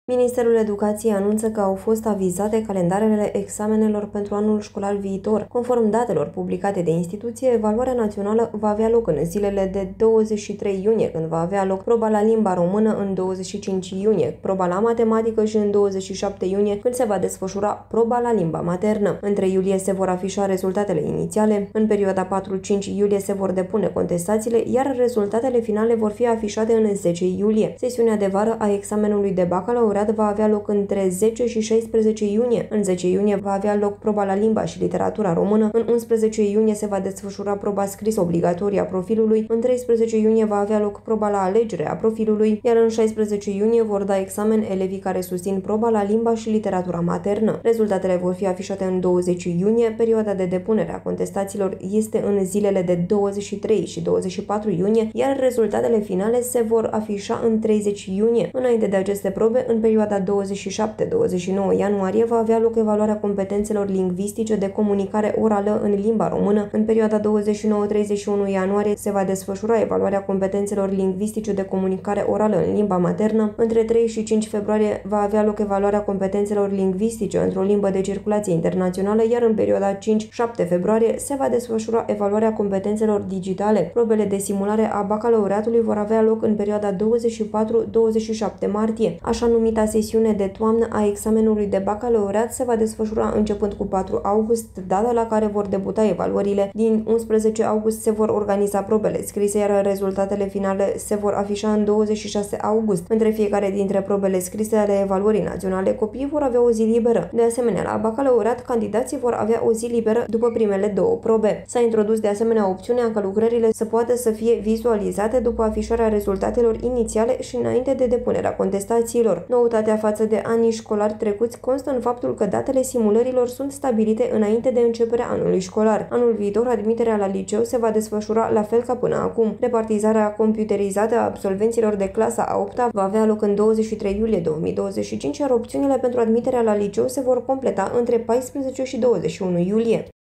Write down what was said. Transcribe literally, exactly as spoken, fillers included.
Ministerul Educației anunță că au fost avizate calendarele examenelor pentru anul școlar viitor. Conform datelor publicate de instituție, evaluarea națională va avea loc în zilele de douăzeci și trei iunie, când va avea loc proba la limba română în douăzeci și cinci iunie, proba la matematică și în douăzeci și șapte iunie, când se va desfășura proba la limba maternă. În trei iulie se vor afișa rezultatele inițiale, în perioada patru-cinci iulie se vor depune contestațiile, iar rezultatele finale vor fi afișate în zece iulie. Sesiunea de vară a examenului de bacalaureat va avea loc între zece și șaisprezece iunie. În zece iunie va avea loc proba la limba și literatura română, în unsprezece iunie se va desfășura proba scrisă obligatorie a profilului, în treisprezece iunie va avea loc proba la alegere a profilului, iar în șaisprezece iunie vor da examen elevii care susțin proba la limba și literatura maternă. Rezultatele vor fi afișate în douăzeci iunie, perioada de depunere a contestațiilor este în zilele de douăzeci și trei și douăzeci și patru iunie, iar rezultatele finale se vor afișa în treizeci iunie. Înainte de aceste probe, în perioada douăzeci și șapte - douăzeci și nouă ianuarie va avea loc evaluarea competențelor lingvistice de comunicare orală în limba română. În perioada douăzeci și nouă - treizeci și unu ianuarie se va desfășura evaluarea competențelor lingvistice de comunicare orală în limba maternă. Între trei și cinci februarie va avea loc evaluarea competențelor lingvistice într-o limbă de circulație internațională, iar în perioada cinci - șapte februarie se va desfășura evaluarea competențelor digitale. Probele de simulare a bacalaureatului vor avea loc în perioada douăzeci și patru - douăzeci și șapte martie. Așa numita sesiune de toamnă a examenului de bacalaureat se va desfășura începând cu patru august, data la care vor debuta evaluările. Din unsprezece august se vor organiza probele scrise, iar rezultatele finale se vor afișa în douăzeci și șase august. Între fiecare dintre probele scrise ale evaluării naționale, copiii vor avea o zi liberă. De asemenea, la bacalaureat, candidații vor avea o zi liberă după primele două probe. S-a introdus de asemenea opțiunea ca lucrările să poată să fie vizualizate după afișarea rezultatelor inițiale și înainte de depunerea contestațiilor. Noutatea față de anii școlari trecuți constă în faptul că datele simulărilor sunt stabilite înainte de începerea anului școlar. Anul viitor, admiterea la liceu se va desfășura la fel ca până acum. Repartizarea computerizată a absolvenților de clasa a opta va avea loc în douăzeci și trei iulie două mii douăzeci și cinci, iar opțiunile pentru admiterea la liceu se vor completa între paisprezece și douăzeci și unu iulie.